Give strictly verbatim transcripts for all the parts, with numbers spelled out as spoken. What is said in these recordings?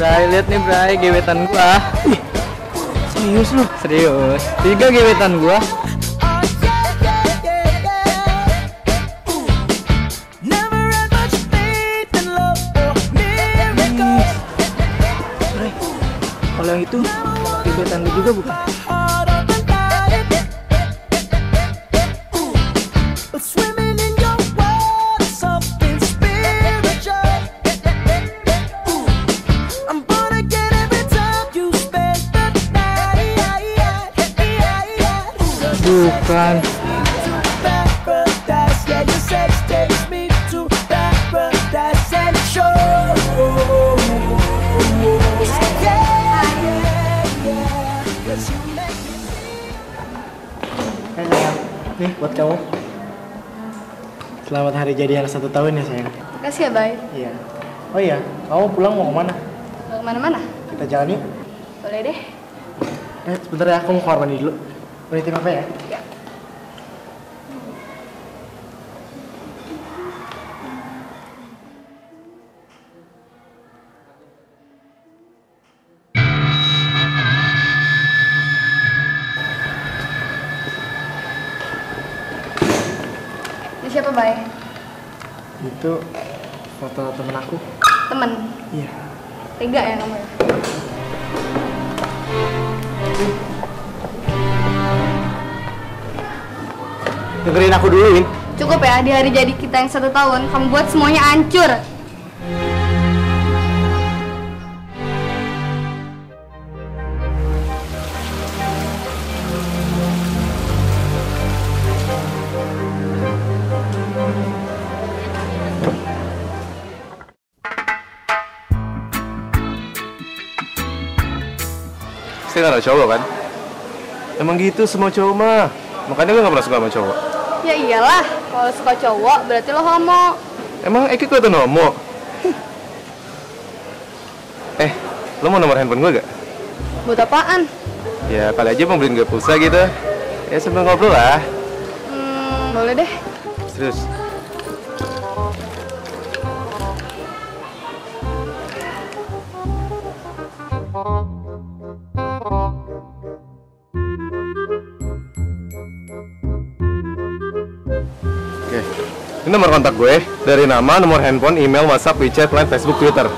Bray, lihat nih Bray, gebetan gua. Ih, serius lu? Serius. Tiga gebetan gua. Bray, kalau yang itu gebetan lu juga bukan? Bukan. Hai sayang, nih buat kamu. Selamat hari jadi yang satu tahun ya sayang. Makasih ya, Bay. Iya. Oh iya, kamu pulang mau kemana? Mau kemana-mana? Kita jalan yuk. Boleh deh. Eh, sebentar ya, aku mau keluar mandi dulu. Berhenti apa ya? Ya. Ini siapa, Bay? Itu foto temen aku. Temen? Iya. Tega ya kamu ya? Dengerin aku dulu, Win. Cukup ya, di hari jadi kita yang satu tahun, kamu buat semuanya hancur. Saya gak ada cowok kan? Emang gitu semua cowok mah. Makanya gue gak pernah suka sama cowok. Ya iyalah, kalau suka cowok berarti lo homo. Emang Eki kelihatan homo? Eh, lo mau nomor handphone gue gak? Buat apaan? Ya kali aja mau beliin gue pulsa gitu. Ya sambil ngobrol lah. Hmm, boleh deh. Serius. Oke, ini nomor kontak gue dari nama, nomor handphone, email, WhatsApp, WeChat, Line, Facebook, Twitter.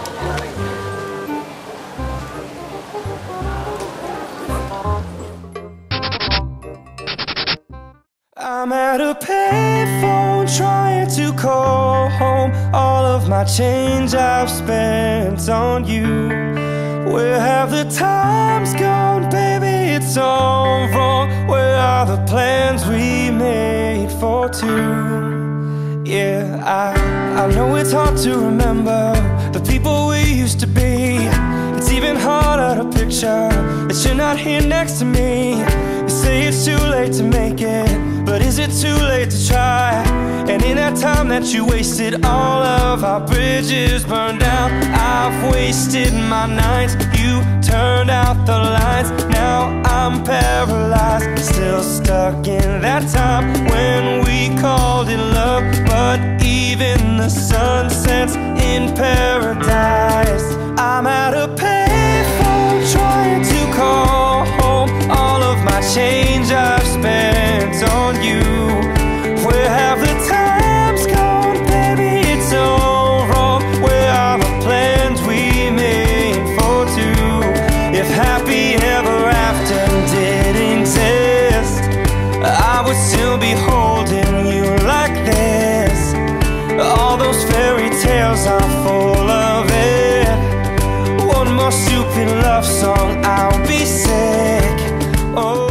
I'm at a payphone trying to call home. All of my change I've spent on you. Where have the times gone, baby? It's all wrong. Where are the plans we made for two? Yeah, I, I know it's hard to remember the people we used to be. It's even harder to picture that you're not here next to me. You say it's too late to make it, but is it too late to try? And in that time that you wasted, all of our bridges burned down. I've wasted my nights, you turned out the lights. Now I'm paralyzed, still stuck in that time when we called it love. But even the sun sets in paradise. I'm at a payphone trying to call home. All of my change I've spent on you. Where have the times gone, baby? It's all wrong. Where are the plans we made for two? If happy ever after did exist, I would still be holding you like this. All those fairy tales are full of it. One more stupid love song, I'll be sick. Oh.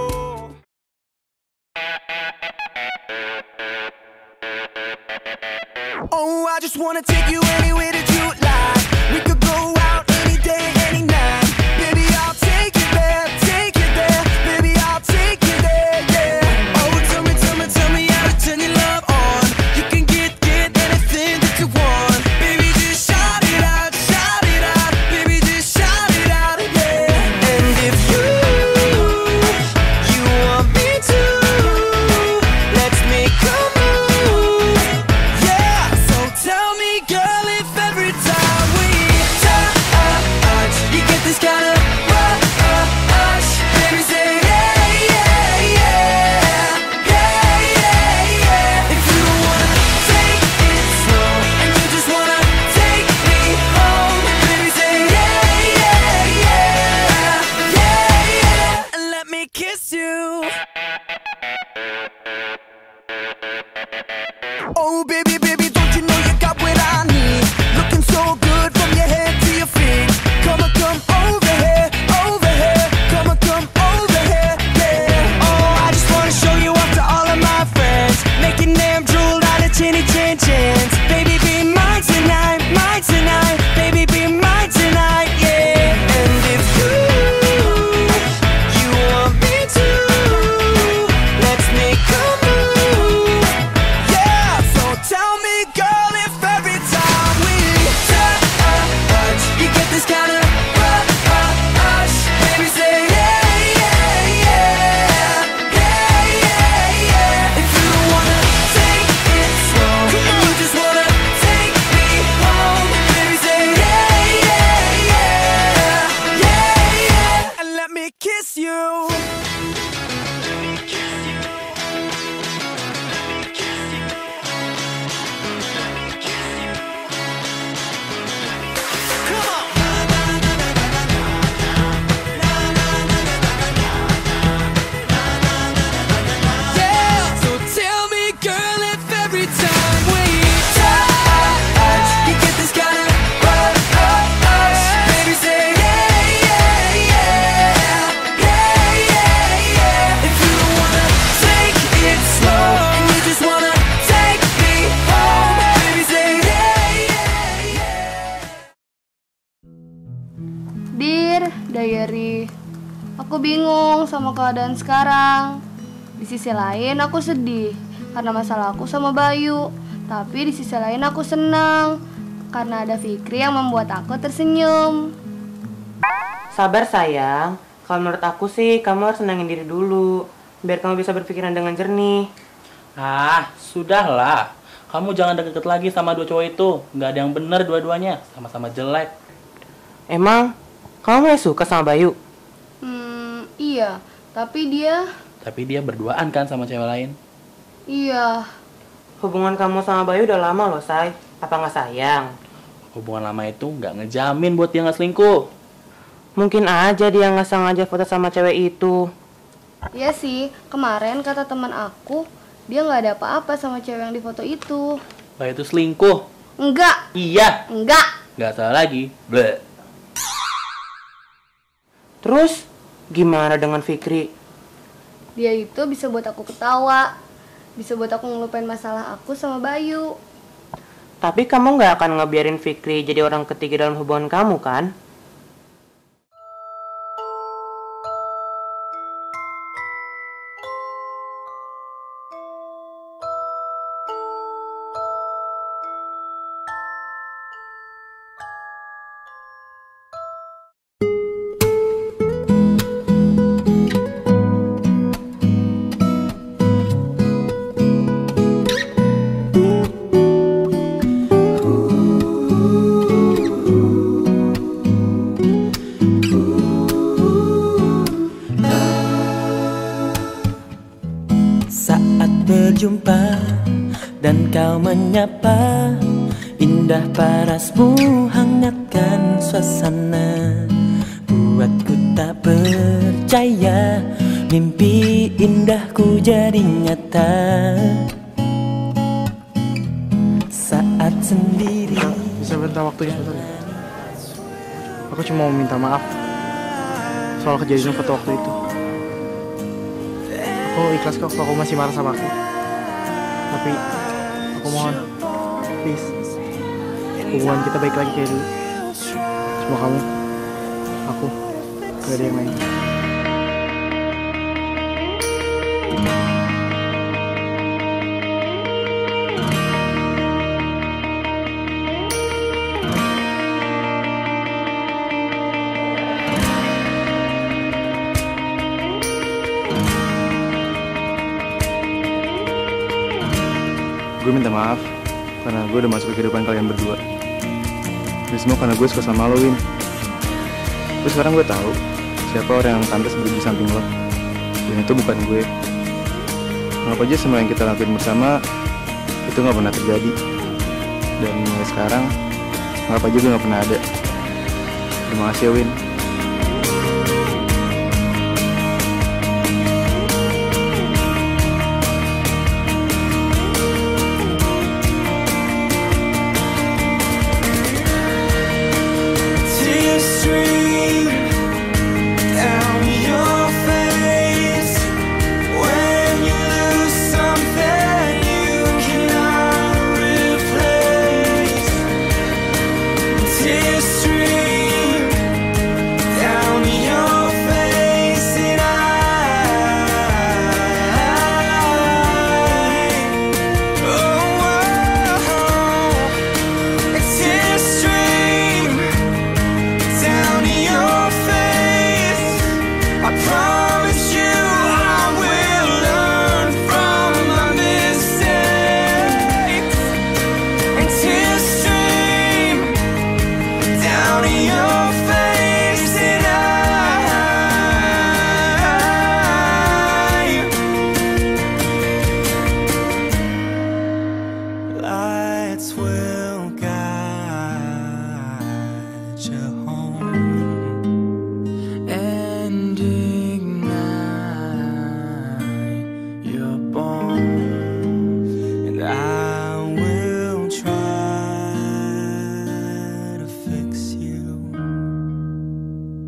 Oh, I just wanna take you anywhere that you like. We could go out any day, any night. Baby, I'll take you there, take you there. Baby, I'll take you there, yeah. Oh, tell me, tell me, tell me how to turn your love on. You can get, get anything that you want. Baby, just shout it out, shout it out. Baby, just shout it out, yeah. And if you, you want me to, let's make a move. Yeah, so tell me, girl, if every time aku bingung sama keadaan sekarang. Di sisi lain aku sedih karena masalah aku sama Bayu. Tapi di sisi lain aku senang karena ada Fikri yang membuat aku tersenyum. Sabar sayang. Kalau menurut aku sih kamu harus senangin diri dulu, biar kamu bisa berpikiran dengan jernih. Ah, sudahlah. Kamu jangan deket-deket lagi sama dua cowok itu. Nggak ada yang benar dua-duanya. Sama-sama jelek. Emang kamu gak suka sama Bayu? Hmm, iya. Tapi dia... Tapi dia berduaan kan sama cewek lain. Iya. Hubungan kamu sama Bayu udah lama loh, Say. Apa gak sayang? Hubungan lama itu nggak ngejamin buat dia nggak selingkuh. Mungkin aja dia gak sengaja foto sama cewek itu. Iya sih, kemarin kata teman aku, dia nggak ada apa-apa sama cewek yang di foto itu. Bayu itu selingkuh. Enggak. Iya. Enggak. Nggak salah lagi. Bleh. Terus gimana dengan Fikri? Dia itu bisa buat aku ketawa. Bisa buat aku ngelupain masalah aku sama Bayu. Tapi kamu gak akan ngebiarin Fikri jadi orang ketiga dalam hubungan kamu kan? Berjumpa dan kau menyapa, indah parasmu hangatkan suasana, buatku tak percaya mimpi indahku jadi nyata. Saat sendiri Bisa minta waktunya bentar ya? Aku cuma mau minta maaf soal kejadian foto waktu itu. Aku ikhlas kok kalau kamu masih marah sama aku. Tapi aku mohon, please, hubungan kita baik lagi kayak dulu. Cuma kamu, aku, gak ada yang lain. Gue minta maaf karena gue udah masuk ke kehidupan kalian berdua. Ini semua karena gue suka sama lo, Win. Terus sekarang gue tahu siapa orang yang pantas berdiri di samping lo. Dan itu bukan gue. Anggap aja semua yang kita lakuin bersama itu gak pernah terjadi. Dan mulai sekarang anggap aja gue gak pernah ada. Terima kasih ya, Win.